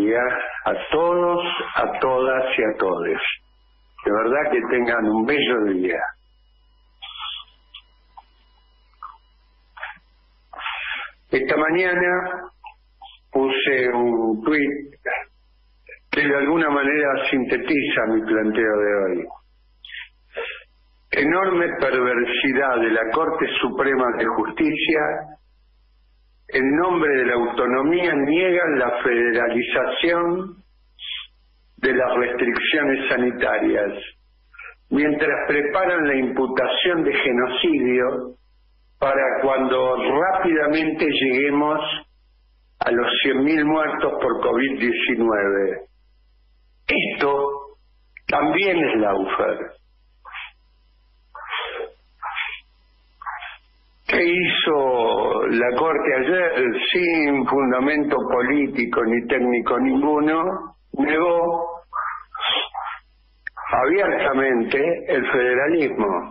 día a todos, a todas y a todes. De verdad que tengan un bello día. Esta mañana puse un tuit que de alguna manera sintetiza mi planteo de hoy. Enorme perversidad de la Corte Suprema de Justicia. En nombre de la autonomía niegan la federalización de las restricciones sanitarias, mientras preparan la imputación de genocidio para cuando rápidamente lleguemos a los 100.000 muertos por COVID-19. Esto también es lawfare. ¿Qué hizo la Corte ayer? Sin fundamento político ni técnico ninguno, negó abiertamente el federalismo.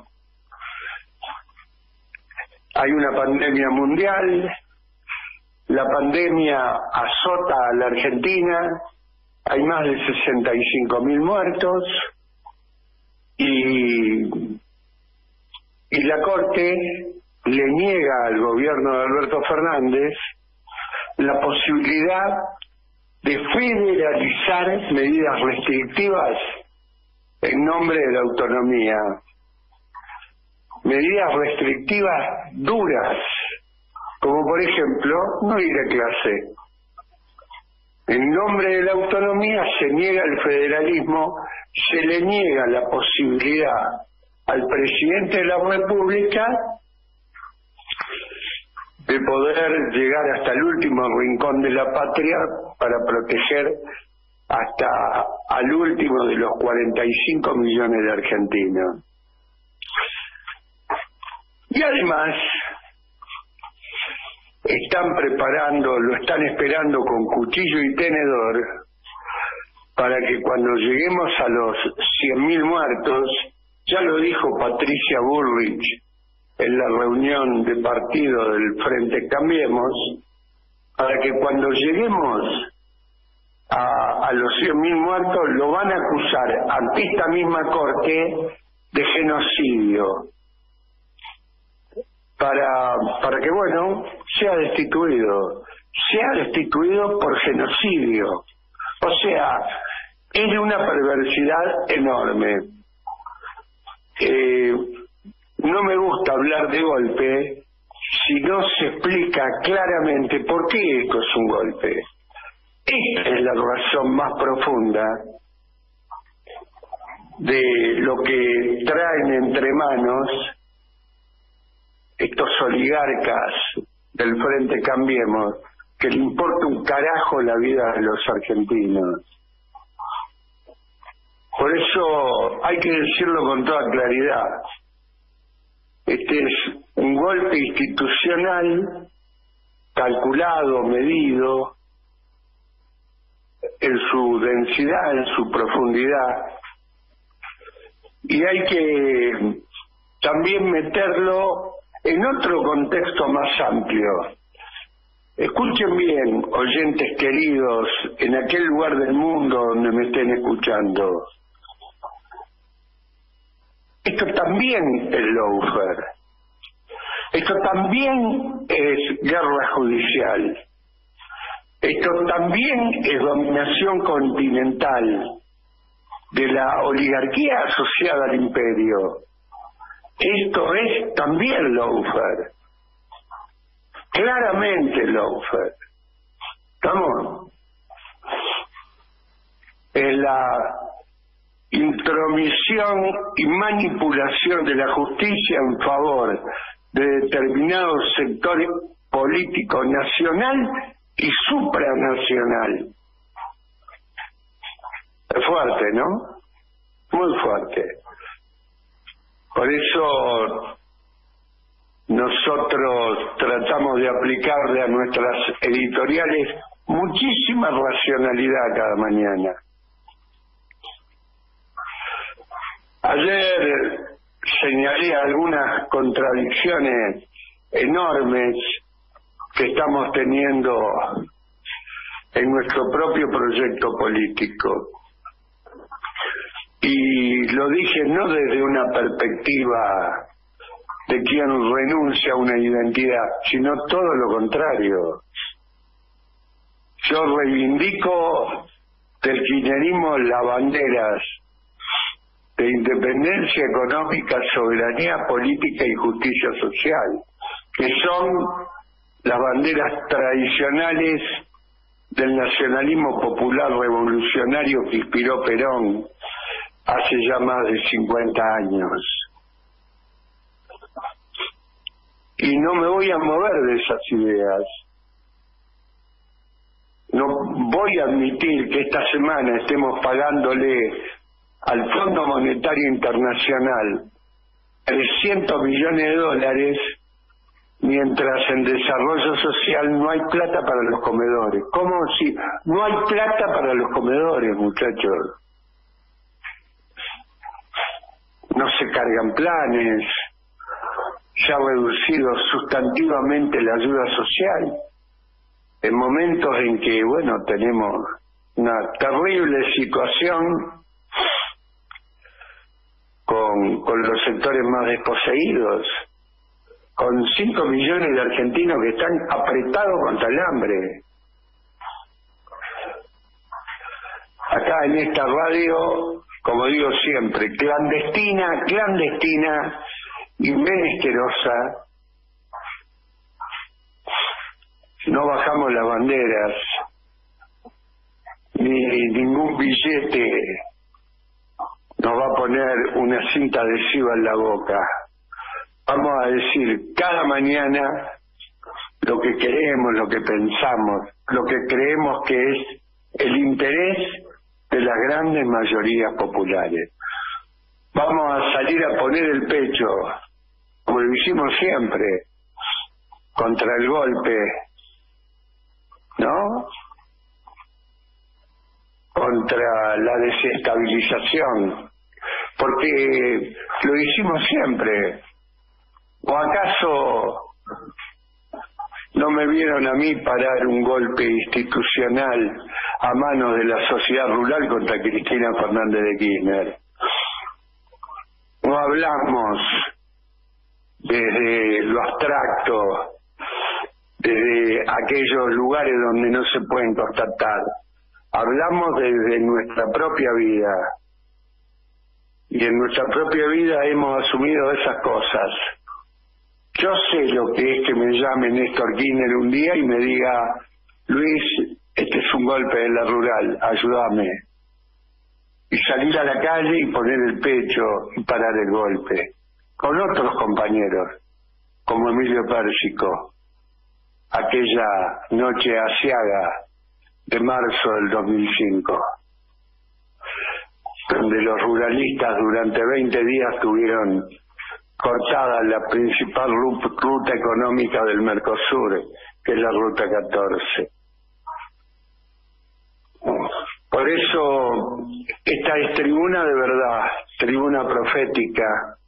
Hay una pandemia mundial, la pandemia azota a la Argentina, hay más de 65.000 muertos y la Corte le niega al gobierno de Alberto Fernández la posibilidad de federalizar medidas restrictivas en nombre de la autonomía. Medidas restrictivas duras, como por ejemplo no ir a clase. En nombre de la autonomía se niega el federalismo, se le niega la posibilidad al presidente de la República de poder llegar hasta el último rincón de la patria para proteger hasta al último de los 45 millones de argentinos. Y además están preparando, lo están esperando con cuchillo y tenedor para que cuando lleguemos a los 100.000 muertos, ya lo dijo Patricia Bullrich en la reunión de partido del Frente Cambiemos, para que cuando lleguemos a los 100.000 muertos lo van a acusar ante esta misma Corte de genocidio, para que, bueno, sea destituido por genocidio. O sea, es una perversidad enorme. No me gusta hablar de golpe si no se explica claramente por qué esto es un golpe. Esta es la razón más profunda de lo que traen entre manos estos oligarcas del Frente Cambiemos, que le importa un carajo la vida de los argentinos. Por eso hay que decirlo con toda claridad. Este es un golpe institucional calculado, medido en su densidad, en su profundidad, y hay que también meterlo en otro contexto más amplio. Escuchen bien, oyentes queridos, en aquel lugar del mundo donde me estén escuchando. Esto también es lawfare. Esto también es guerra judicial. Esto también es dominación continental de la oligarquía asociada al imperio. Esto es también lawfare. Claramente lawfare. ¿Estamos? Es la intromisión y manipulación de la justicia en favor de determinados sectores políticos nacional y supranacional. Es fuerte, ¿no? Muy fuerte. Por eso nosotros tratamos de aplicarle a nuestras editoriales muchísima racionalidad cada mañana. Ayer señalé algunas contradicciones enormes que estamos teniendo en nuestro propio proyecto político. Y lo dije no desde una perspectiva de quien renuncia a una identidad, sino todo lo contrario. Yo reivindico del kirchnerismo las banderas de independencia económica, soberanía política y justicia social, que son las banderas tradicionales del nacionalismo popular revolucionario que inspiró Perón hace ya más de 50 años. Y no me voy a mover de esas ideas. No voy a admitir que esta semana estemos pagándole al Fondo Monetario Internacional 300 millones de dólares, mientras en desarrollo social no hay plata para los comedores. ¿Cómo si no hay plata para los comedores, muchachos? No se cargan planes, se ha reducido sustantivamente la ayuda social, en momentos en que, bueno, tenemos una terrible situación con los sectores más desposeídos, con 5 millones de argentinos que están apretados contra el hambre. Acá en esta radio, como digo siempre, clandestina y menesterosa, no bajamos las banderas, ni ningún billete nos va a poner una cinta adhesiva en la boca. Vamos a decir cada mañana lo que queremos, lo que pensamos, lo que creemos que es el interés de las grandes mayorías populares. Vamos a salir a poner el pecho, como lo hicimos siempre, contra el golpe, ¿no? Contra la desestabilización, porque lo hicimos siempre. ¿O acaso no me vieron a mí parar un golpe institucional a manos de la sociedad rural contra Cristina Fernández de Kirchner? No hablamos desde lo abstracto, desde aquellos lugares donde no se pueden constatar. Hablamos desde nuestra propia vida. Y en nuestra propia vida hemos asumido esas cosas. Yo sé lo que es que me llame Néstor Kirchner un día y me diga: Luis, este es un golpe de la rural, ayúdame. Y salir a la calle y poner el pecho y parar el golpe. Con otros compañeros, como Emilio Pérsico, aquella noche asiaga de marzo del 2005, donde los ruralistas durante 20 días tuvieron cortada la principal ruta económica del Mercosur, que es la Ruta 14. Por eso, esta es tribuna de verdad, tribuna profética,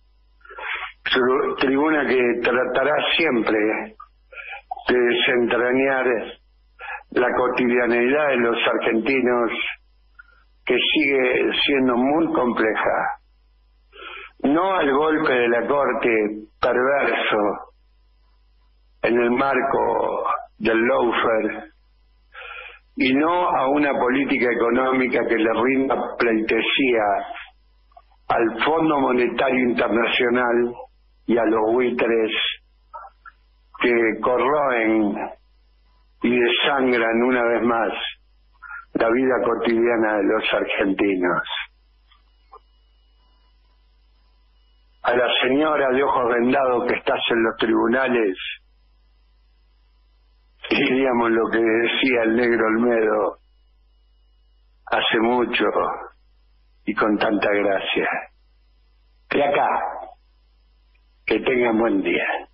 tribuna que tratará siempre de desentrañar la cotidianeidad de los argentinos, que sigue siendo muy compleja. No al golpe de la corte perverso en el marco del lawfare, y no a una política económica que le rinda pleitesía al Fondo Monetario Internacional y a los buitres que corroen y desangran una vez más la vida cotidiana de los argentinos. A la señora de ojos vendados que estás en los tribunales, diríamos lo que decía el negro Olmedo hace mucho y con tanta gracia. De acá, que tengan buen día.